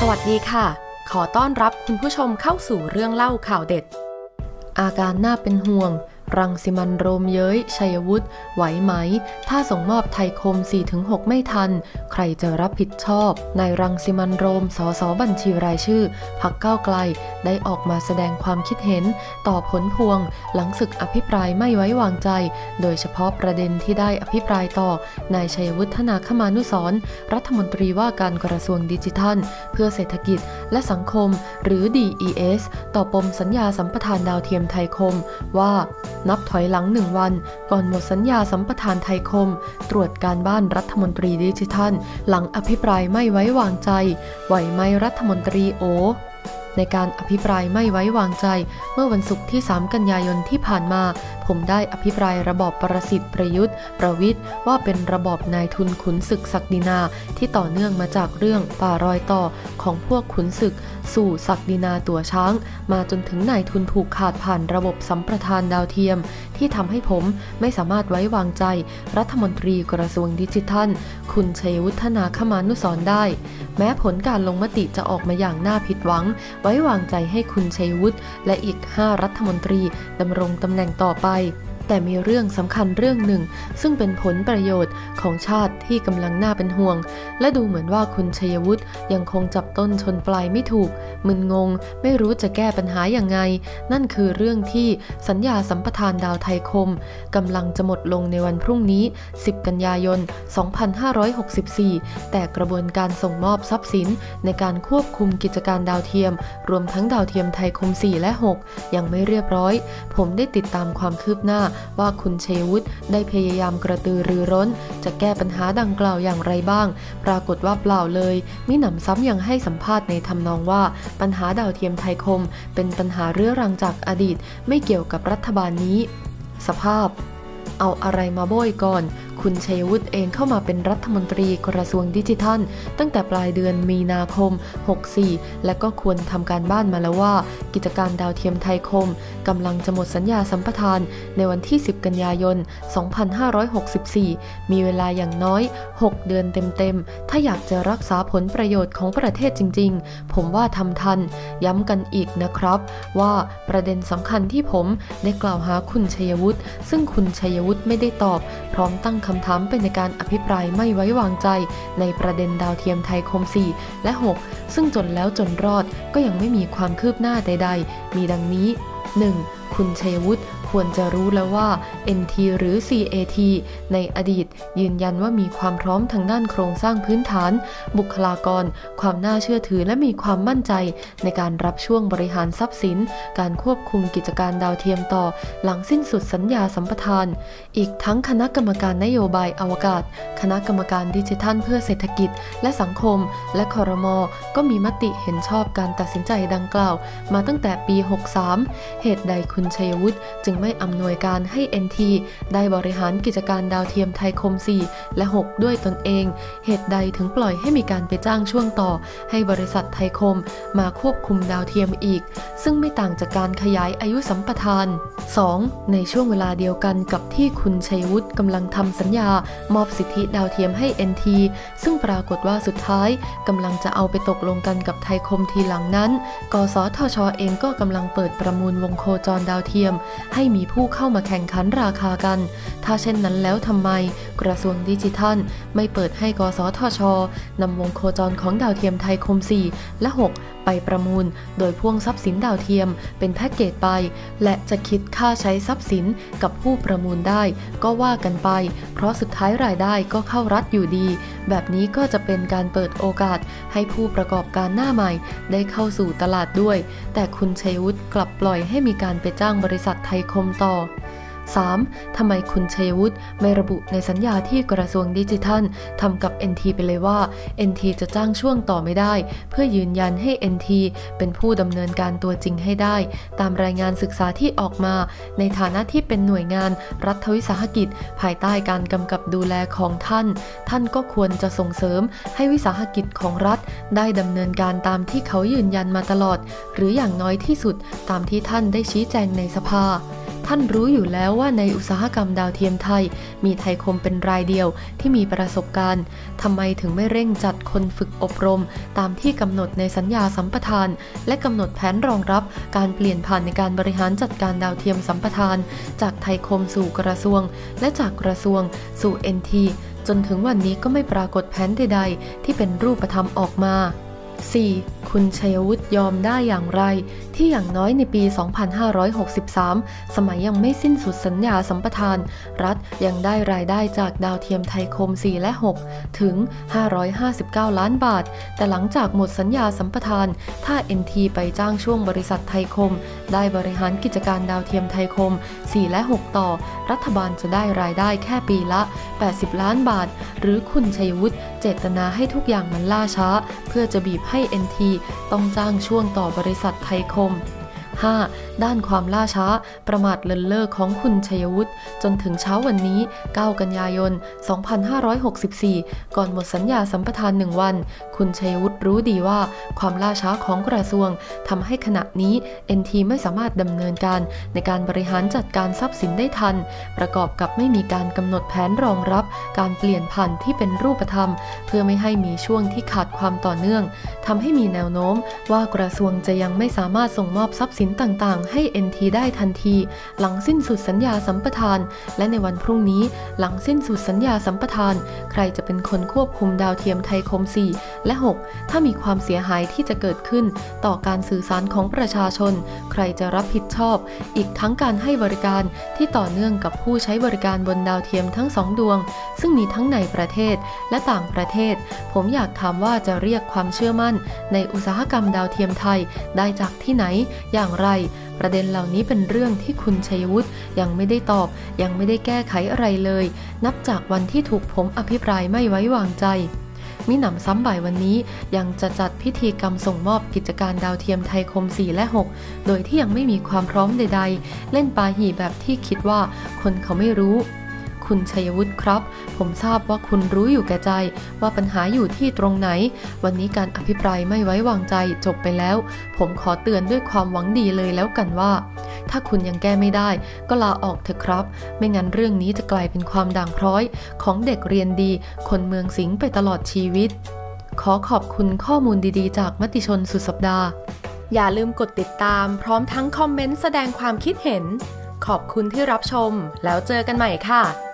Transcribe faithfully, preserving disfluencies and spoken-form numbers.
วัสดีค่ะขอต้อนรับคุณผู้ชมเข้าสู่เรื่องเล่าข่าวเด็ดอาการน่าเป็นห่วงรังสิมันต์โรมเย้ยชัยวุฒิไหวไหมถ้าส่งมอบไทยคม สี่ถึงหก ไม่ทันใครจะรับผิดชอบนายรังสิมันต์โรมสสบัญชีรายชื่อพรรคก้าวไกลได้ออกมาแสดงความคิดเห็นต่อผลพวงหลังศึกอภิปรายไม่ไว้วางใจโดยเฉพาะประเด็นที่ได้อภิปรายต่อนายชัยวุฒนาคมานุสรณ์รัฐมนตรีว่าการกระทรวงดิจิทัลเพื่อเศรษฐกิจและสังคมหรือ ดี อี เอส ต่อปมสัญญาสัมปทานดาวเทียมไทยคมว่านับถอยหลังหนึ่งวันก่อนหมดสัญญาสัมปทานไทยคมตรวจการบ้านรัฐมนตรีดิจิทัลหลังอภิปรายไม่ไว้วางใจไหวไหมรัฐมนตรีโอในการอภิปรายไม่ไว้วางใจเมื่อวันศุกร์ที่สามกันยายนที่ผ่านมาผมได้อภิปรายระบอบประสิทธิ์ประยุทธ์ประวิตรว่าเป็นระบอบนายทุนขุนศึกศักดินาที่ต่อเนื่องมาจากเรื่องป่ารอยต่อของพวกขุนศึกสู่ศักดินาตัวช้างมาจนถึงนายทุนผูกขาดผ่านระบบสัมปทานดาวเทียมที่ทำให้ผมไม่สามารถไว้วางใจรัฐมนตรีกระทรวงดิจิทัลคุณชัยวุฒนาคมานุสรณ์ได้แม้ผลการลงมติจะออกมาอย่างน่าผิดหวังไว้วางใจให้คุณชัยวุฒิและอีกห้ารัฐมนตรีดำรงตำแหน่งต่อไปแต่มีเรื่องสำคัญเรื่องหนึ่งซึ่งเป็นผลประโยชน์ของชาติที่กำลังน่าเป็นห่วงและดูเหมือนว่าคุณชัยวุฒิยังคงจับต้นชนปลายไม่ถูกมึนงงไม่รู้จะแก้ปัญหาอย่างไงนั่นคือเรื่องที่สัญญาสัมปทานดาวไทยคมกำลังจะหมดลงในวันพรุ่งนี้สิบกันยายนสองพันห้าร้อยหกสิบสี่แต่กระบวนการส่งมอบทรัพย์สินในการควบคุมกิจการดาวเทียมรวมทั้งดาวเทียมไทยคมสี่และหกยังไม่เรียบร้อยผมได้ติดตามความคืบหน้าว่าคุณชัยวุฒิได้พยายามกระตือรือร้นจะแก้ปัญหาดังกล่าวอย่างไรบ้างปรากฏว่าเปล่าเลยมิหนำซ้ำยังให้สัมภาษณ์ในทำนองว่าปัญหาดาวเทียมไทยคมเป็นปัญหาเรื้อรังจากอดีตไม่เกี่ยวกับรัฐบาลนี้สภาพเอาอะไรมาโบยก่อนคุณชัยวุฒิเองเข้ามาเป็นรัฐมนตรีกระทรวงดิจิทัลตั้งแต่ปลายเดือนมีนาคมหกสี่และก็ควรทำการบ้านมาแล้วว่ากิจการดาวเทียมไทยคมกำลังจะหมดสัญญาสัมปทานในวันที่สิบกันยายนสองพันห้าร้อยหกสิบสี่มีเวลาอย่างน้อยหกเดือนเต็มๆถ้าอยากจะรักษาผลประโยชน์ของประเทศจริงๆผมว่าทำทันย้ำกันอีกนะครับว่าประเด็นสำคัญที่ผมได้กล่าวหาคุณชัยวุฒิซึ่งคุณชัยวุฒิไม่ได้ตอบพร้อมตั้งคำถามไปในการอภิปรายไม่ไว้วางใจในประเด็นดาวเทียมไทยคมสี่และหกซึ่งจนแล้วจนรอดก็ยังไม่มีความคืบหน้าใดๆมีดังนี้ หนึ่ง. คุณชัยวุฒิควรจะรู้แล้วว่า เอ็น ที หรือ ซี เอ ที ในอดีตยืนยันว่ามีความพร้อมทางด้านโครงสร้างพื้นฐานบุคลากรความน่าเชื่อถือและมีความมั่นใจในการรับช่วงบริหารทรัพย์สินการควบคุมกิจการดาวเทียมต่อหลังสิ้นสุดสัญญาสัมปทานอีกทั้งคณะกรรมการนโยบายอวกาศคณะกรรมการดิจิทัลเพื่อเศรษฐกิจและสังคมและครม.ก็มีมติเห็นชอบการตัดสินใจดังกล่าวมาตั้งแต่ปีหกสามเหตุใดคุณชัยวุฒิจึงไม่อำนวยการให้ เอ็น ที ได้บริหารกิจการดาวเทียมไทยคมสี่และหกด้วยตนเองเหตุใดถึงปล่อยให้มีการไปจ้างช่วงต่อให้บริษัทไทยคมมาควบคุมดาวเทียมอีกซึ่งไม่ต่างจากการขยายอายุสัมปทาน สอง. ในช่วงเวลาเดียวกันกับที่คุณชัยวุฒิกำลังทำสัญญามอบสิทธิดาวเทียมให้ เอ็น ที ซึ่งปรากฏว่าสุดท้ายกำลังจะเอาไปตกลงกันกับไทยคมทีหลังนั้นกสทช.เองก็กำลังเปิดประมูลวงโคจรดาวเทียมให้มีผู้เข้ามาแข่งขันราคากันถ้าเช่นนั้นแล้วทำไมกระทรวงดิจิทัลไม่เปิดให้กสทช.นำวงโคจรของดาวเทียมไทยคมสี่และหกไปประมูลโดยพ่วงทรัพย์สินดาวเทียมเป็นแพ็กเกจไปและจะคิดค่าใช้ทรัพย์สินกับผู้ประมูลได้ก็ว่ากันไปเพราะสุดท้ายรายได้ก็เข้ารัฐอยู่ดีแบบนี้ก็จะเป็นการเปิดโอกาสให้ผู้ประกอบการหน้าใหม่ได้เข้าสู่ตลาดด้วยแต่คุณชัยวุฒิกลับปล่อยให้มีการไปจ้างบริษัทไทยคมต่อ สาม. ทำไมคุณชัยวุฒิไม่ระบุในสัญญาที่กระทรวงดิจิทัลทำกับ เอ็น ที ไปเลยว่า เอ็น ที จะจ้างช่วงต่อไม่ได้เพื่อยืนยันให้ เอ็น ที เป็นผู้ดำเนินการตัวจริงให้ได้ตามรายงานศึกษาที่ออกมาในฐานะที่เป็นหน่วยงานรัฐวิสาหกิจภายใต้การกำกับดูแลของท่านท่านก็ควรจะส่งเสริมให้วิสาหกิจของรัฐได้ดำเนินการตามที่เขายืนยันมาตลอดหรืออย่างน้อยที่สุดตามที่ท่านได้ชี้แจงในสภาท่านรู้อยู่แล้วว่าในอุตสาหกรรมดาวเทียมไทยมีไทยคมเป็นรายเดียวที่มีประสบการณ์ทำไมถึงไม่เร่งจัดคนฝึกอบรมตามที่กำหนดในสัญญาสัมปทานและกำหนดแผนรองรับการเปลี่ยนผ่านในการบริหารจัดการดาวเทียมสัมปทานจากไทยคมสู่กระทรวงและจากกระทรวงสู่ เอ็น ที จนถึงวันนี้ก็ไม่ปรากฏแผนใดๆที่เป็นรูปธรรมออกมาสี่ คุณชัยวุฒิยอมได้อย่างไรที่อย่างน้อยในปี สองพันห้าร้อยหกสิบสาม สมัยยังไม่สิ้นสุดสัญญาสัมปทานรัฐยังได้รายได้จากดาวเทียมไทยคม สี่ และ หก ถึง ห้าร้อยห้าสิบเก้า ล้านบาทแต่หลังจากหมดสัญญาสัมปทานถ้า เอ็น ที ไปจ้างช่วงบริษัทไทยคมได้บริหารกิจการดาวเทียมไทยคม สี่ และ หก ต่อรัฐบาลจะได้รายได้แค่ปีละ แปดสิบ ล้านบาทหรือคุณชัยวุฒิเจตนาให้ทุกอย่างมันล่าช้าเพื่อจะบีบให้ เอ็น ที ต้องจ้างช่วงต่อบริษัทไทยคม ห้า ด้านความล่าช้าประมาทเลินเล่อของคุณชัยวุฒิจนถึงเช้าวันนี้เก้ากันยายนสองพันห้าร้อยหกสิบสี่ก่อนหมดสัญญาสัมปทานหนึ่งวันคุณชัยวุฒิรู้ดีว่าความล่าช้าของกระทรวงทำให้ขณะนี้ เอ็น ที ไม่สามารถดำเนินการในการบริหารจัดการทรัพย์สินได้ทันประกอบกับไม่มีการกำหนดแผนรองรับการเปลี่ยนผ่านที่เป็นรูปธรรมเพื่อไม่ให้มีช่วงที่ขาดความต่อเนื่องทำให้มีแนวโน้มว่ากระทรวงจะยังไม่สามารถส่งมอบทรัพย์สินต่างๆให้ เอ็น ที ได้ทันทีหลังสิ้นสุดสัญญาสัมปทานและในวันพรุ่งนี้หลังสิ้นสุดสัญญาสัมปทานใครจะเป็นคนควบคุมดาวเทียมไทยคม สี่ และ หก ถ้ามีความเสียหายที่จะเกิดขึ้นต่อการสื่อสารของประชาชนใครจะรับผิดชอบอีกทั้งการให้บริการที่ต่อเนื่องกับผู้ใช้บริการบนดาวเทียมทั้งสองดวงซึ่งมีทั้งในประเทศและต่างประเทศผมอยากถามว่าจะเรียกความเชื่อมั่นในอุตสาหกรรมดาวเทียมไทยได้จากที่ไหนอย่างไรประเด็นเหล่านี้เป็นเรื่องที่คุณชัยวุฒิยังไม่ได้ตอบยังไม่ได้แก้ไขอะไรเลยนับจากวันที่ถูกผมอภิปรายไม่ไว้วางใจมิหนำซ้ำบ่ายวันนี้ยังจะจัดพิธีกรรมส่งมอบกิจการดาวเทียมไทยคม สี่ และ หก โดยที่ยังไม่มีความพร้อมใดๆเล่นปาหี่แบบที่คิดว่าคนเขาไม่รู้คุณชัยวุฒิครับผมทราบว่าคุณรู้อยู่แก่ใจว่าปัญหาอยู่ที่ตรงไหนวันนี้การอภิปรายไม่ไว้วางใจจบไปแล้วผมขอเตือนด้วยความหวังดีเลยแล้วกันว่าถ้าคุณยังแก้ไม่ได้ก็ลาออกเถอะครับไม่งั้นเรื่องนี้จะกลายเป็นความด่างพร้อยของเด็กเรียนดีคนเมืองสิงห์ไปตลอดชีวิตขอขอบคุณข้อมูลดีๆจากมติชนสุดสัปดาห์อย่าลืมกดติดตามพร้อมทั้งคอมเมนต์แสดงความคิดเห็นขอบคุณที่รับชมแล้วเจอกันใหม่ค่ะ